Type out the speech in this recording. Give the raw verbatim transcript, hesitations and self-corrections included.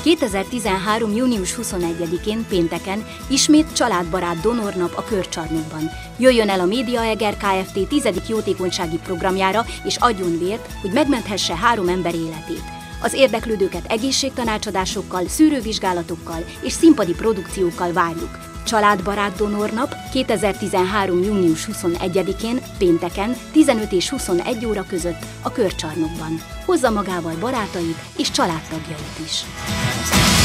kétezer-tizenhárom. június huszonegyedikén pénteken ismét családbarát donornap a Körcsarnokban. Jöjjön el a Médiaeger Kft. Tizedik jótékonysági programjára és adjon vért, hogy megmenthesse három ember életét. Az érdeklődőket egészségtanácsadásokkal, szűrővizsgálatokkal és színpadi produkciókkal várjuk. Családbarát donornap kétezer-tizenhárom. június huszonegyedikén pénteken tizenöt és huszonegy óra között a Körcsarnokban. Hozza magával barátait és családtagjait is.